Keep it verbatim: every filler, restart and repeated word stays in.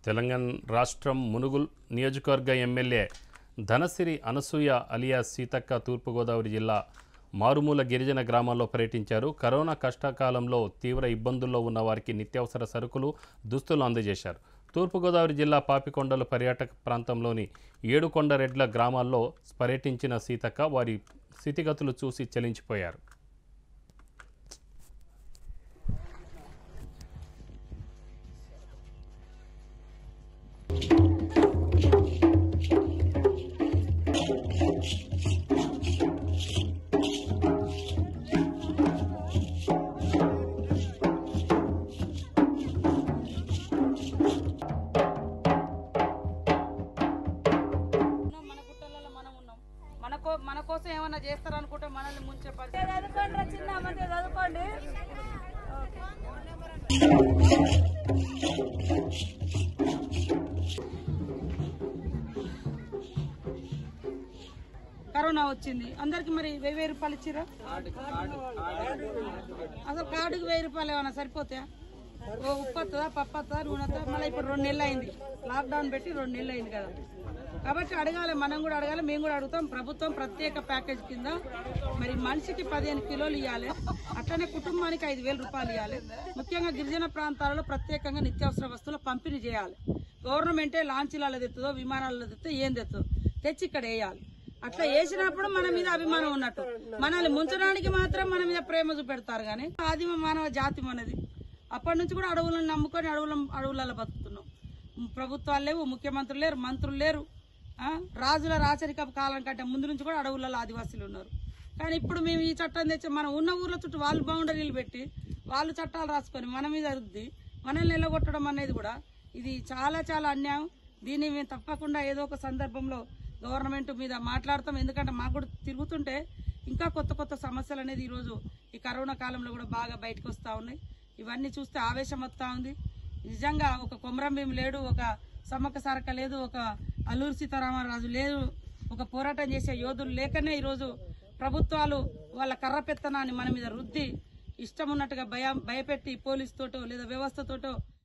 తెలంగాణ రాష్ట్రం మునుగోడు నియోజకవర్గ MLA Danasari Anasuya alias Seethakka Turpugodavari జిల్లా మారుమూల గిరిజన గ్రామాల్లో పర్యటించారు. కరోనా కష్టకాలంలో తీవ్ర ఇబ్బందుల్లో ఉన్న వారికి నిత్యావసర సరుకులు, దుస్తులు అందజేశారు. తూర్పుగోదావరి జిల్లా పాపికొండల పర్యాటక ప్రాంతంలోని ఏడుకొండరెడ్ల గ్రామాల్లో పర్యటించిన సీతక్క వారి స్థితిగతులు చూసి చలించిపోయారు. మన కోసం ఏమన్నా చేస్తారనుకుంటే మనల్ని ముంచే పరిస్థితి. చదువుకోండి చిన్న మంది చదువుకోండి. కరోనా వచ్చింది, అందరికి మరి వెయ్యి వెయ్యి రూపాయలు ఇచ్చిరా? అసలు కార్డుకి వెయ్యి రూపాయలు ఏమన్నా సరిపోతాయా? ఓ ఉప్పొస్తుందా, పప్పొస్తుందా, నూనె మళ్ళీ ఇప్పుడు రెండు నెలలు అయింది, లాక్డౌన్ పెట్టి రెండు నెలలు అయింది కదా. కాబట్టి అడగాలి, మనం కూడా అడగాలి, మేము కూడా అడుగుతాం. ప్రభుత్వం ప్రత్యేక ప్యాకేజ్ కింద మరి మనిషికి పదిహేను కిలోలు ఇవ్వాలి, అట్లనే కుటుంబానికి ఐదు వేల రూపాయలు ఇవ్వాలి. ముఖ్యంగా గిరిజన ప్రాంతాలలో ప్రత్యేకంగా నిత్యావసర వస్తువుల పంపిణీ చేయాలి. గవర్నమెంటే లాంచీలలో తెస్తుందో విమానాలలో తెస్తే ఏం తెస్తుందో తెచ్చి ఇక్కడ వేయాలి. అట్లా వేసినప్పుడు మన మీద అభిమానం ఉన్నట్టు. మనల్ని ముంచడానికి మాత్రం మన మీద ప్రేమ చూపెడతారు కానీ ఆదిమ మానవ జాతి మనది. అప్పటి నుంచి కూడా అడవులను నమ్ముకొని అడవుల అడవులలో బతుకుతున్నాం. ప్రభుత్వాలు లేవు, ముఖ్యమంత్రులు లేరు, మంత్రులు లేరు. రాజుల రాచరిక కాలం కంటే ముందు నుంచి కూడా అడవులలో ఆదివాసీలు ఉన్నారు. కానీ ఇప్పుడు మేము ఈ చట్టం తెచ్చి మనం ఉన్న ఊర్ల చుట్టూ వాళ్ళు బౌండరీలు పెట్టి వాళ్ళు చట్టాలు రాసుకొని మన మీద రుద్ది మనల్ని నిలగొట్టడం అనేది కూడా ఇది చాలా చాలా అన్యాయం. దీన్ని మేము తప్పకుండా ఏదో ఒక సందర్భంలో గవర్నమెంట్ మీద మాట్లాడతాం. ఎందుకంటే మాకు కూడా తిరుగుతుంటే ఇంకా కొత్త కొత్త సమస్యలు అనేది ఈరోజు ఈ కరోనా కాలంలో కూడా బాగా బయటకు వస్తూ ఉన్నాయి. ఇవన్నీ చూస్తే ఆవేశం వస్తూ ఉంది. నిజంగా ఒక కొమరం భీం లేడు, ఒక సమ్మక్క సారక్క లేదు, ఒక అల్లూరి సీతారామరాజు లేదు, ఒక పోరాటం చేసే యోధులు లేకనే ఈరోజు ప్రభుత్వాలు వాళ్ళ కర్ర పెత్తనాన్ని మన మీద రుద్ది ఇష్టం ఉన్నట్టుగా భయ భయపెట్టి పోలీసు తోటో లేదా వ్యవస్థతోటో